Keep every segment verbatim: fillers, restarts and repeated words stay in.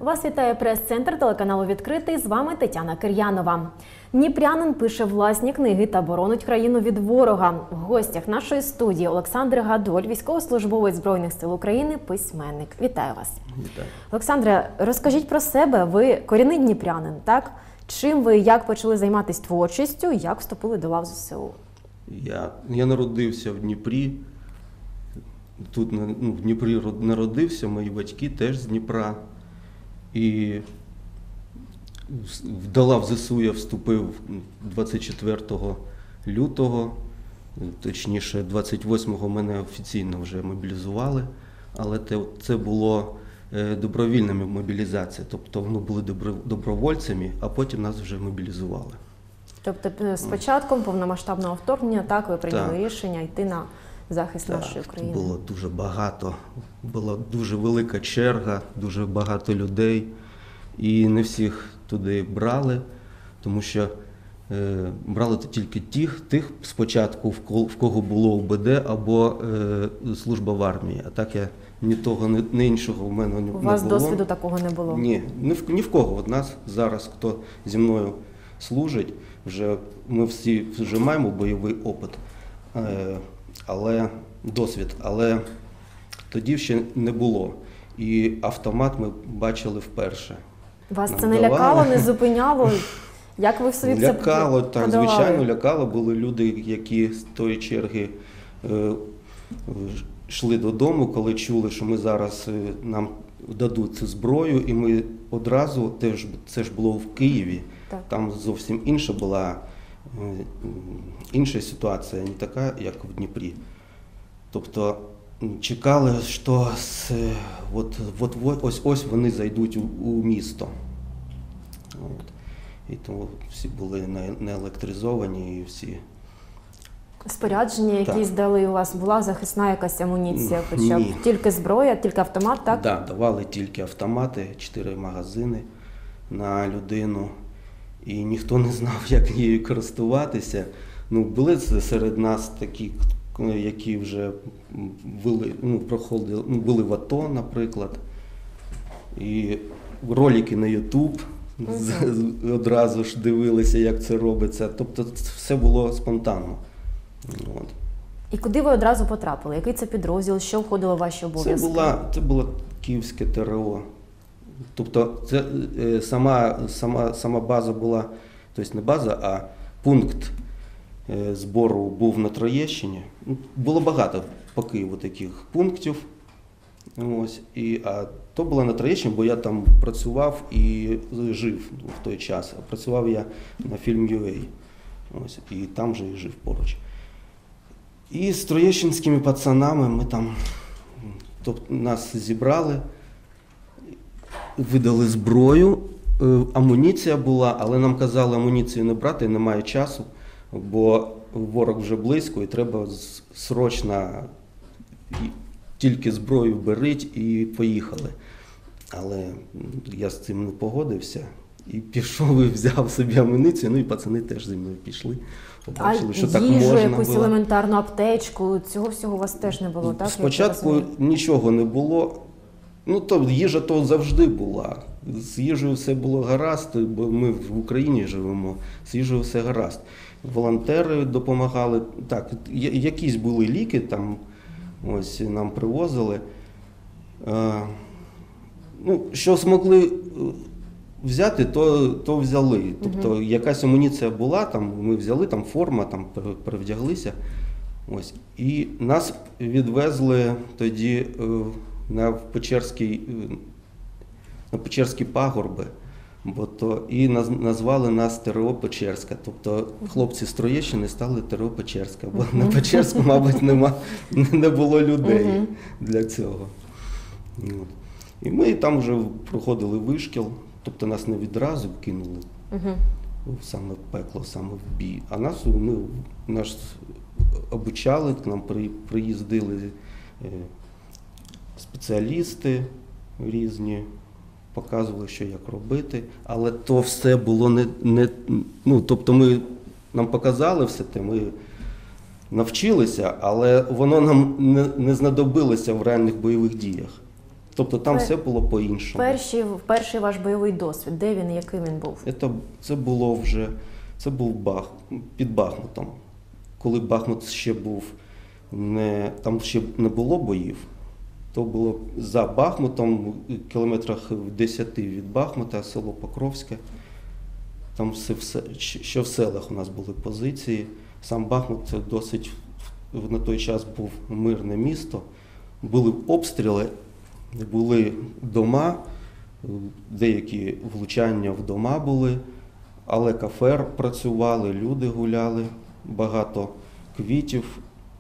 Вас вітає прес-центр телеканалу «Відкритий». З вами Тетяна Кир'янова. Дніпрянин пише власні книги та боронить країну від ворога. В гостях нашої студії Олександр Гадоль, військовослужбовець Збройних сил України, письменник. Вітаю вас. Вітаю. Олександре, розкажіть про себе. Ви корінний дніпрянин, так? Чим ви, як почали займатися творчістю, як вступили до лав ЗСУ? Я, я народився в Дніпрі. Тут ну, в Дніпрі народився, мої батьки теж з Дніпра. І до лав ЗСУ я вступив двадцять четвертого лютого, точніше двадцять восьмого мене офіційно вже мобілізували, але це було добровільна мобілізація, тобто ми були добровольцями, а потім нас вже мобілізували. Тобто з початком повномасштабного вторгнення так ви прийняли так. рішення йти на захист так, нашої країни? Було дуже багато, була дуже велика черга, дуже багато людей. І не всіх туди брали, тому що е, брали тільки тих, тих спочатку, в кого, в кого було УБД або е, служба в армії. А так я ні того, ні, ні іншого в мене не було. У вас досвіду такого не було? Ні, ні в, ні в кого. От нас зараз, хто зі мною служить, вже, ми всі вже маємо бойовий опит, е, але, досвід, але тоді ще не було. І автомат ми бачили вперше. Вас це не лякало, не зупиняло? Як ви в собі це лякало, так, звичайно, лякало. Були люди, які з тої черги е, йшли додому, коли чули, що ми зараз е, нам дадуть цю зброю, і ми одразу, теж, це ж було в Києві, так. Там зовсім інша була, е, інша ситуація, не така, як в Дніпрі. Тобто чекали, що от, от, от, ось, ось вони зайдуть у, у місто. От. І тому всі були не електризовані і всі. Спорядження якісь дали у вас? Була захисна якась амуніція? Хоча б тільки зброя, тільки автомат, так? Так, да, давали тільки автомати, чотири магазини на людину. І ніхто не знав, як нею користуватися. Ну, були серед нас такі, які вже були, ну, проходили, ну, були в АТО, наприклад, і ролики на ютуб uh-huh. одразу ж дивилися, як це робиться. Тобто все було спонтанно. От. І куди ви одразу потрапили? Який це підрозділ? Що входило в ваші обов'язки? Це була, це було київське ТРО. Тобто це сама, сама, сама база була, тобто не база, а пункт збору був на Троєщині. Було багато по Києву таких пунктів. Ось. І, а то було на Троєщині, бо я там працював і жив в той час. Працював я на Film.ua. Ось. І там же і жив поруч. І з троєщинськими пацанами ми там, тобто нас зібрали, видали зброю, амуніція була, але нам казали амуніцію не брати, немає часу. Бо ворог вже близько і треба срочно тільки зброю беріть і поїхали. Але я з цим не погодився і пішов і взяв собі амуніцію, ну і пацани теж зі мною пішли. Побачили, що так можна. А їжу, якусь було. Елементарну аптечку, цього всього у вас теж не було, так? Спочатку нічого не було. Ну, то їжа то завжди була. З їжею все було гаразд, бо ми в Україні живемо, з їжею все гаразд. Волонтери допомагали, так, якісь були ліки, там, ось, нам привозили. Е, ну, що змогли взяти, то, то взяли. Тобто, угу. якась амуніція була, там, ми взяли, там форма, там, перевдяглися. Ось. І нас відвезли тоді е, на Печерський, на Печерські пагорби. Бо то і назвали нас ТРО Печерська. Тобто хлопці з Троєщини стали ТРО Печерська, бо uh-huh. на Печерську, мабуть, нема, не було людей uh-huh. для цього. І ми там вже проходили вишкіл, тобто нас не відразу кинули uh-huh. саме в пекло, саме в бій. А нас, ми, нас обучали, к нам при, приїздили спеціалісти різні, показували, що як робити, але то все було не, не ну, тобто ми, нам показали все те, ми навчилися, але воно нам не, не знадобилося в реальних бойових діях. Тобто там Пер- все було по-іншому. Перший, перший ваш бойовий досвід, де він і який він був? Це, це було вже, це був Бах, під Бахмутом. Коли Бахмут ще був, не, там ще не було боїв, то було за Бахмутом, кілометрах в десяти від Бахмута, село Покровське. Там все, все, ще в селах у нас були позиції. Сам Бахмут це досить на той час був мирне місто. Були обстріли, були дома, деякі влучання в дома були, але кафе працювали, люди гуляли, багато квітів.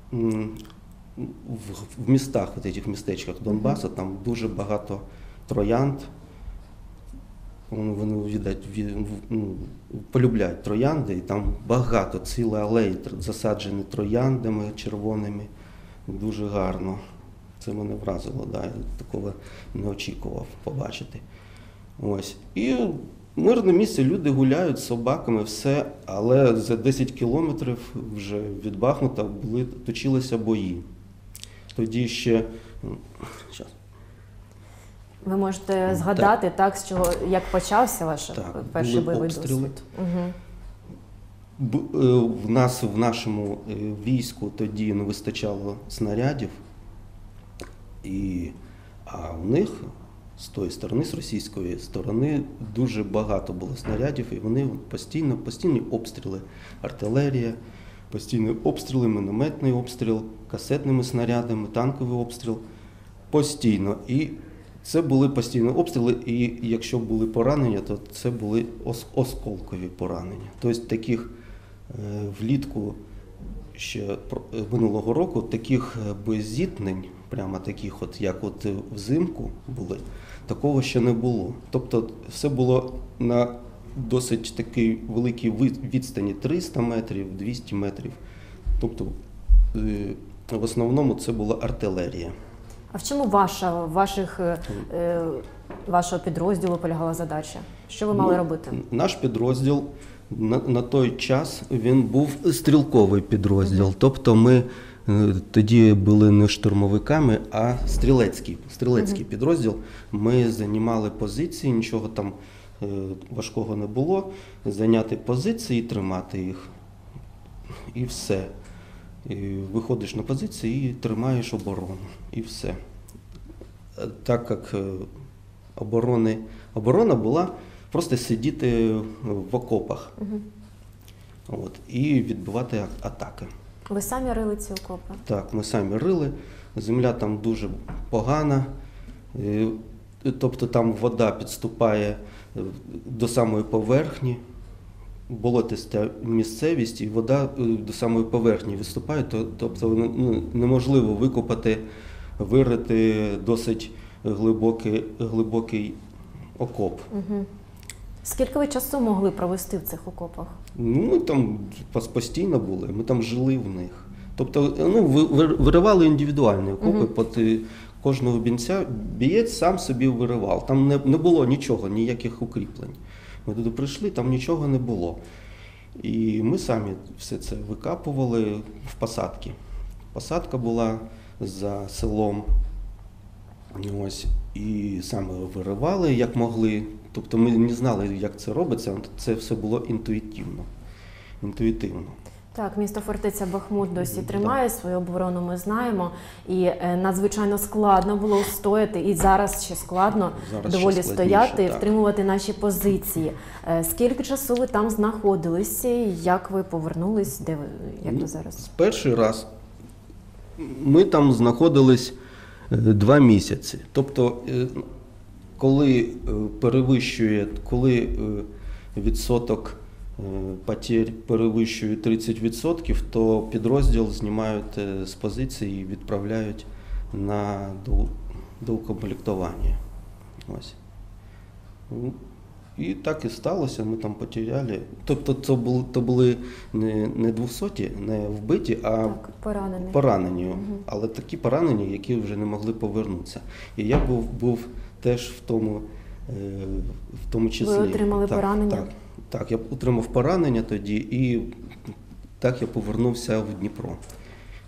В містах, в цих містечках Донбасу, там дуже багато троянд. Вони видать, ну, полюбляють троянди, і там багато, ціла алеї засаджені трояндами червоними. Дуже гарно. Це мене вразило, да, я такого не очікував побачити. Ось. І мирне місце, люди гуляють з собаками, все, але за десять кілометрів вже від Бахмута були, точилися бої. Тоді ще... Щас. Ви можете згадати, так, так з чого, як почався ваш так, перший бойовий обстріли. досвід? Угу. В нас, в нашому війську тоді не вистачало снарядів, і, а у них з тої сторони, з російської сторони, дуже багато було снарядів, і вони постійно, постійні обстріли, артилерія, постійні обстріли, мінометний обстріл, касетними снарядами, танковий обстріл, постійно. І це були постійні обстріли, і якщо були поранення, то це були осколкові поранення. Тобто таких влітку ще минулого року таких беззіткнень, прямо таких, от, як от взимку були, такого ще не було. Тобто все було на досить такій великій відстані триста метрів, двісті метрів. Тобто в основному це була артилерія. А в чому ваша, ваших, е, вашого підрозділу полягала задача? Що ви мали ну, робити? Наш підрозділ на, на той час він був стрілковий підрозділ. Uh-huh. Тобто ми е, тоді були не штурмовиками, а стрілецький, стрілецький uh-huh. підрозділ. Ми займали позиції, нічого там е, важкого не було. Зайняти позиції, тримати їх і все. І виходиш на позиції і тримаєш оборону, і все. Так як оборони, оборона була просто сидіти в окопах угу. От, і відбивати атаки. Ви самі рили ці окопи? Так, ми самі рили. Земля там дуже погана, тобто там вода підступає до самої поверхні. Болотиста місцевість, і вода до самої поверхні виступає, тобто ну, неможливо викопати, вирити досить глибокий, глибокий окоп. Угу. Скільки ви часу могли провести в цих окопах? Ну, ми там постійно були, ми там жили в них. Тобто ну, виривали індивідуальні окопи, угу. Під кожного бійця, бієць сам собі виривав. Там не, не було нічого, ніяких укріплень. Ми туди прийшли, там нічого не було. І ми самі все це викапували в посадки. Посадка була за селом. Ось, і саме виривали, як могли. Тобто ми не знали, як це робиться, це все було інтуїтивно. інтуїтивно. Так, місто фортеця Бахмут досі тримає свою оборону, ми знаємо. І е, надзвичайно складно було стояти, і зараз ще складно зараз доволі ще стояти і так. втримувати наші позиції. Е, скільки часу ви там знаходилися, як ви повернулись, де ви, як ну, ви зараз? Перший раз ми там знаходились два місяці. Тобто, коли перевищує, коли відсоток потерь перевищує тридцять відсотків, то підрозділ знімають з позиції і відправляють на доукомплектування. Ось. І так і сталося, ми там потеряли. Тобто це були, то були не, не двохсоті, не вбиті, а так, поранені. поранені. Угу. Але такі поранені, які вже не могли повернутися. І я був, був теж в тому, в тому числі. Ви отримали так, поранення? Так, так, я отримав поранення тоді і так я повернувся в Дніпро.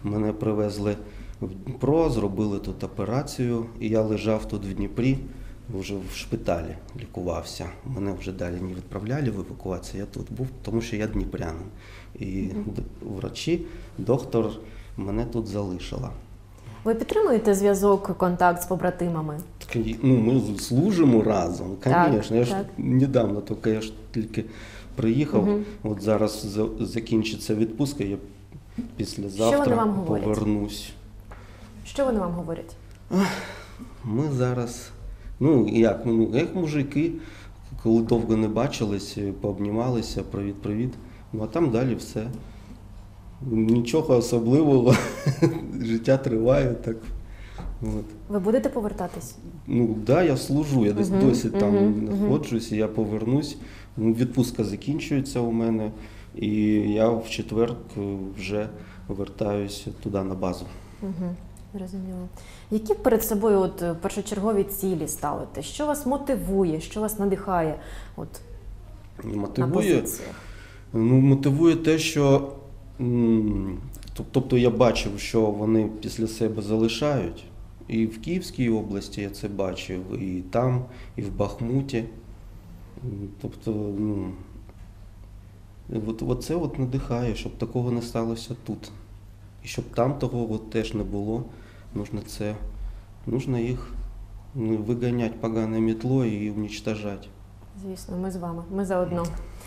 Мене привезли в Дніпро, зробили тут операцію, і я лежав тут в Дніпрі, вже в шпиталі лікувався. Мене вже далі не відправляли в евакуацію, я тут був, тому що я дніпрянин. І mm-hmm. врачі, доктор мене тут залишила. Ви підтримуєте зв'язок, контакт з побратимами? Так, ну, ми служимо разом, звісно. Я ж так. недавно, тільки я ж тільки приїхав, угу. от зараз за- закінчиться відпустка, я післязавтра повернусь. Що вони вам говорять? Ми зараз, ну як, ну, як мужики, коли довго не бачились, пообнімалися, привіт-привіт, ну а там далі все. Нічого особливого, життя триває, так. От. Ви будете повертатись? Ну так, да, я служу, я десь uh-huh, досі там uh-huh, знаходжусь, і я повернусь. Ну, відпустка закінчується у мене, і я в четвер вже вертаюся туди на базу. Угу, зрозуміло. Які перед собою от першочергові цілі ставите? Що вас мотивує, що вас надихає от, мотивує, на позиціях? Ну, мотивує те, що тобто я бачив, що вони після себе залишають. І в Київській області я це бачив, і там, і в Бахмуті. Тобто, ну, от, от це от надихає, щоб такого не сталося тут. І щоб там того от теж не було, нужно це, нужно їх виганяти поганою мітлою і уничтожати. Звісно, ми з вами, ми заодно.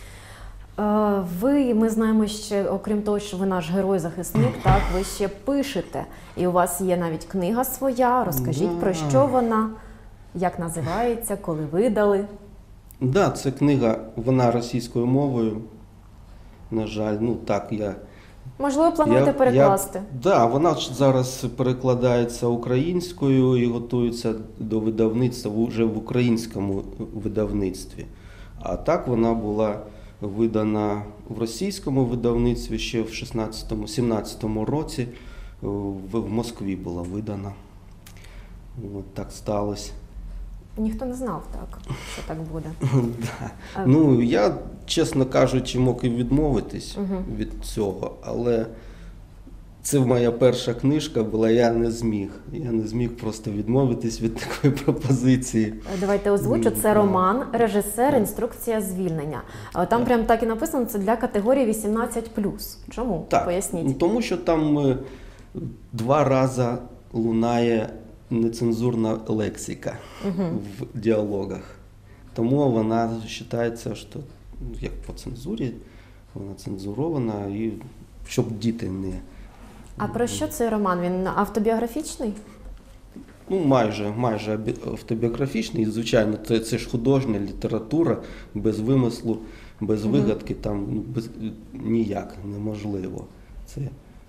Ви, ми знаємо ще, окрім того, що ви наш герой-захисник, так, ви ще пишете. І у вас є навіть книга своя. Розкажіть, да. про що вона, як називається, коли видали? Так, да, це книга, вона російською мовою, на жаль, ну так, я... Можливо, плануєте я, перекласти? Так, да, вона зараз перекладається українською і готується до видавництва вже в українському видавництві. А так вона була видана в російському видавництві ще в шістнадцятому-сімнадцятому році, в, в Москві була видана. От так сталося. Ніхто не знав, так, що так буде. Да. Ну, я, чесно кажучи, мог і відмовитись угу. від цього, але це моя перша книжка була, я не зміг. Я не зміг просто відмовитись від такої пропозиції. Давайте озвучу. Це роман, режисер, інструкція звільнення. Там так. прям так і написано, це для категорії вісімнадцять плюс. Чому? Так, поясніть. Тому що там два рази лунає нецензурна лексика угу. в діалогах. Тому вона вважається, що як по цензурі, вона цензурована, і щоб діти не... А про що цей роман? Він автобіографічний? Ну, майже, майже автобіографічний. І, звичайно, це, це ж художня література, без вимислу, без угу. вигадки, там ну, без, ніяк неможливо. Це...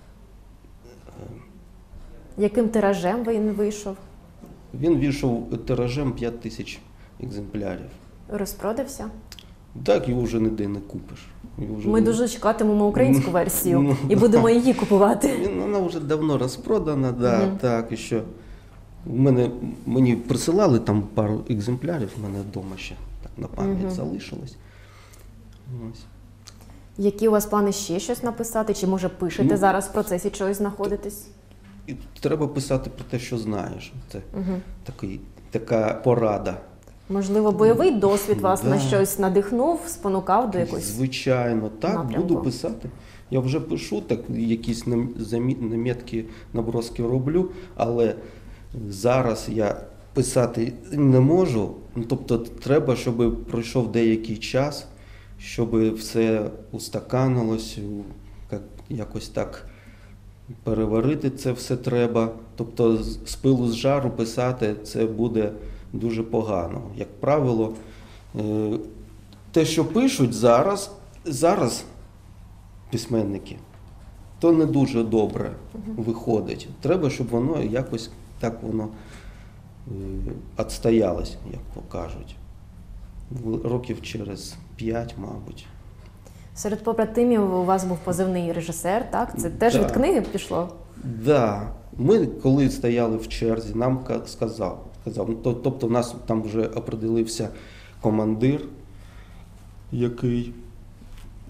Яким тиражем він вийшов? Він вийшов тиражем п'ять тисяч екземплярів. Розпродався? Так, його вже ніде не купиш. Вже Ми не... дуже чекатимемо українську версію ну, і будемо її купувати. Вона вже давно розпродана, да, угу. так, і що мене, мені присилали там пару екземплярів, в мене вдома ще так, на пам'ять угу. залишилось. Ось. Які у вас плани ще щось написати? Чи, може, пишете ну, зараз в процесі чогось знаходитесь? І треба писати про те, що знаєш. Це угу. такий, така порада. Можливо, бойовий досвід вас да. на щось надихнув, спонукав до якоїсь Звичайно, так, напрямку. Буду писати. Я вже пишу, так, якісь намітки, наброски роблю, але зараз я писати не можу. Тобто треба, щоб пройшов деякий час, щоб все устаканилось, якось так переварити це все треба. Тобто з пилу з жару писати це буде дуже погано. Як правило, те, що пишуть зараз, зараз письменники, то не дуже добре виходить. Треба, щоб воно якось так воно відстоялось, як покажуть. Років через п'ять, мабуть. Серед побратимів у вас був позивний режисер, так? Це теж да. від книги пішло? Так. Да. Ми, коли стояли в черзі, нам сказав, сказав, тобто в нас там вже определився командир, який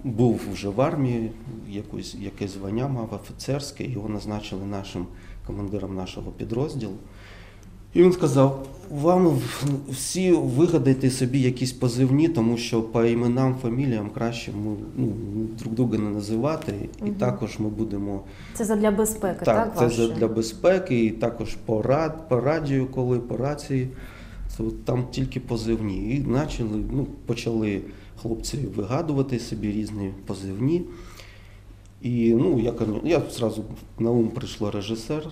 був вже в армії, якусь, якесь звання мав офіцерське, його назначили нашим командиром нашого підрозділу. І він сказав, вам всі вигадайте собі якісь позивні, тому що по іменам, фаміліям краще ми, ну, друг друга не називати, і Угу. також ми будемо... Це задля безпеки, так? Так, це ваше? для безпеки, і також по, рад, по радіо, коли, по рації, це от там тільки позивні. І почали, ну, почали хлопці вигадувати собі різні позивні. І ну, я, я одразу на ум прийшло режисер,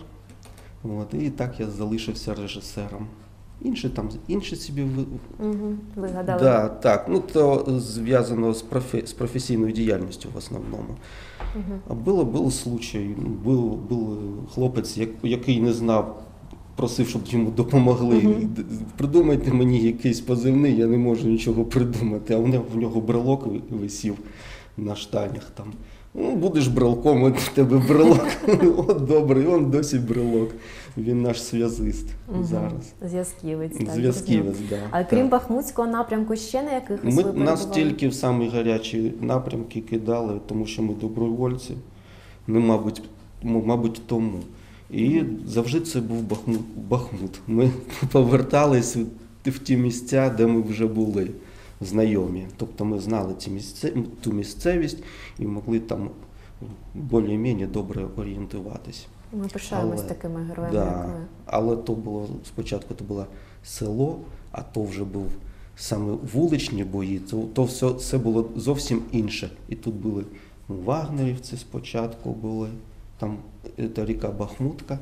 от, і так я залишився режисером. Інші там, інші собі ви... Угу. Вигадали. Да, так, ну то зв'язано з, профі... з професійною діяльністю в основному. Угу. А було, був случай, був, був хлопець, як, який не знав, просив, щоб йому допомогли. Угу. Придумайте мені якийсь позивний, я не можу нічого придумати, а в нього, в нього брелок висів на штанях там. Ну, будеш брелком, от в тебе брелок. От добре, і він досі брелок. Він наш зв'язист Угу. зараз. Зв'язківець. Так, Зв'язківець, так. Да, а крім Бахмутського напрямку, ще на якихось ми, ви перебували? нас тільки в самі гарячі напрямки кидали, тому що ми добровольці. Ну, мабуть, мабуть, тому. І завжди це був Бахмут. Бахмут. Ми повертались в ті місця, де ми вже були знайомі. Тобто ми знали ці місце, ту місцевість і могли там більш-менш добре орієнтуватись. Ми пишаємось Але, такими героями, да, як ви. але то було, спочатку то було село, а то вже був саме вуличні бої, то, то все це було зовсім інше. І тут були ну, вагнерівці спочатку були, там це ріка Бахмутка,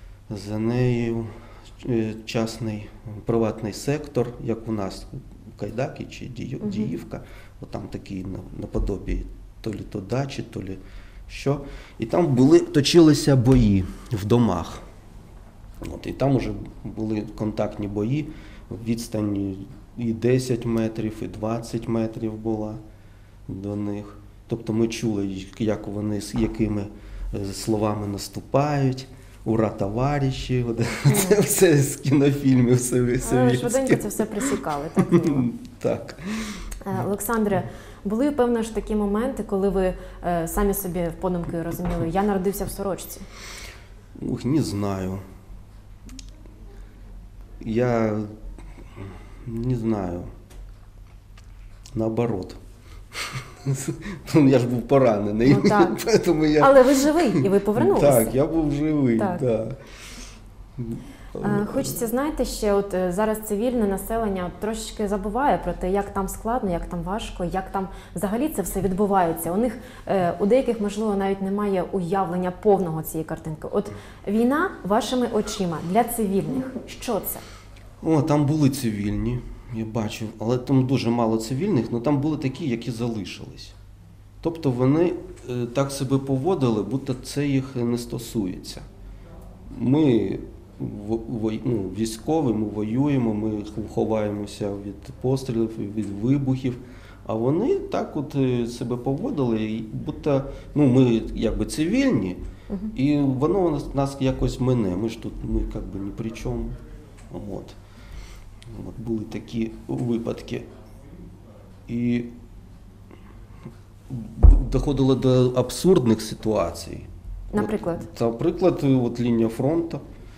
за нею е, частний приватний сектор, як у нас Кайдаки чи Дію- Діївка, от там такі наподобі то лі то дачі, то лі що. І там були, точилися бої в домах. От, і там вже були контактні бої, відстань і десять метрів, і двадцять метрів була до них. Тобто ми чули, як вони з якими словами наступають. Ура, товариші, mm. Це все з кінофільмів совєтських. Швиденько це все присікали, так? Мило? Так. Олександре, були, певно ж, такі моменти, коли ви е, самі собі в подумки розуміли, я народився в сорочці? Ух, не знаю. Я не знаю. Наоборот. Я ж був поранений. Ну, так. Я... Але ви живий, і ви повернулися. Так, я був живий, так. Да. Хочеться, знаєте, ще от зараз цивільне населення трошечки забуває про те, як там складно, як там важко, як там взагалі це все відбувається. У них, у деяких, можливо, навіть немає уявлення повного цієї картинки. От війна вашими очима для цивільних, що це? О, там були цивільні, я бачу, але там дуже мало цивільних, але там були такі, які залишились. Тобто вони е, так себе поводили, будто це їх не стосується. Ми в, в, ну, військові, ми воюємо, ми ховаємося від пострілів, від вибухів, а вони так от себе поводили, будто ну, ми якби цивільні, угу. І воно нас, нас якось мине, ми ж тут ми якби ні при чому. От. От були такі випадки. І доходило до абсурдних ситуацій. Наприклад? От, наприклад, от лінія фронту,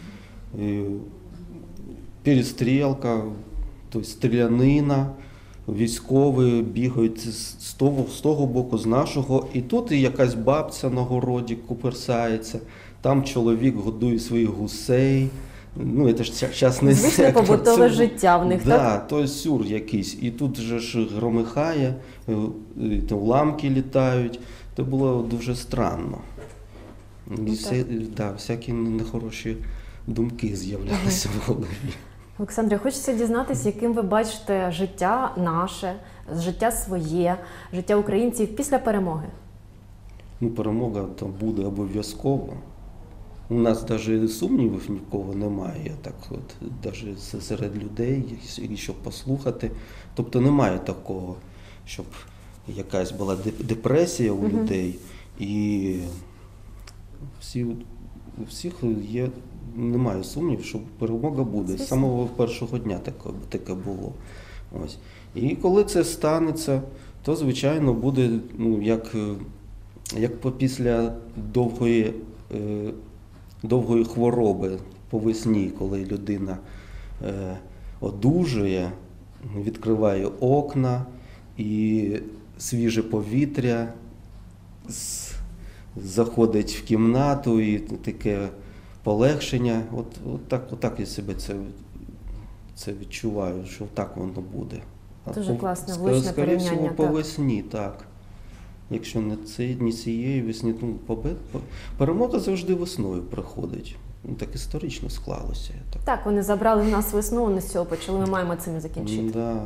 перестрілка, тобто стрілянина, військові бігають з того, з того боку, з нашого, і тут і якась бабця на городі куперсається, там чоловік годує своїх гусей. Ну, це ж частний Звичне сектор. побутове життя в них, да, так? То сюр якийсь. І тут же ж громихає, уламки літають. Це було дуже странно. І всі, да, всякі нехороші думки з'являлися в голові. Олександре, хочеться дізнатися, яким ви бачите життя наше, життя своє, життя українців після перемоги? Ну, перемога там буде обов'язково. У нас навіть сумнівів нікого немає, так от, навіть серед людей, щоб послухати. Тобто немає такого, щоб якась була депресія у mm-hmm. людей, і всі, у всіх є, немає сумнівів, що перемога буде. З самого першого дня таке, таке було. Ось. І коли це станеться, то, звичайно, буде, ну, як, е, як по- після довгої, е, довгої хвороби по весні, коли людина е, одужує, відкриває окна і свіже повітря з- заходить в кімнату і таке полегшення. От, от, так, от так я себе це, це відчуваю, що так воно буде. А Дуже по- класне, ск- влучне скоріше всього, порівняння, по так. весні, так. Якщо не це, не цієї весні, ну, побе- по- перемога завжди весною приходить. Ну, так історично склалося. Так. Так, вони забрали в нас весну, вони з цього почали, ми маємо цим і закінчити. Да.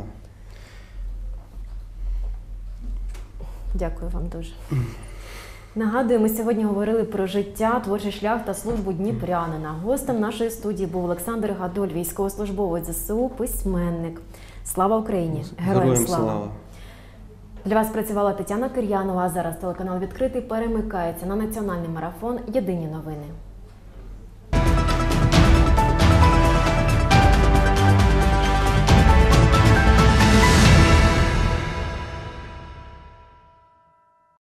Дякую вам дуже. Нагадую, ми сьогодні говорили про життя, творчий шлях та службу дніпрянина. Гостем нашої студії був Олександр Гадоль, військовослужбовець ЗСУ, письменник. Слава Україні! Героям, Героям слава! слава! Для вас працювала Тетяна Кир'янова, а зараз телеканал «Відкритий» перемикається на національний марафон «Єдині новини».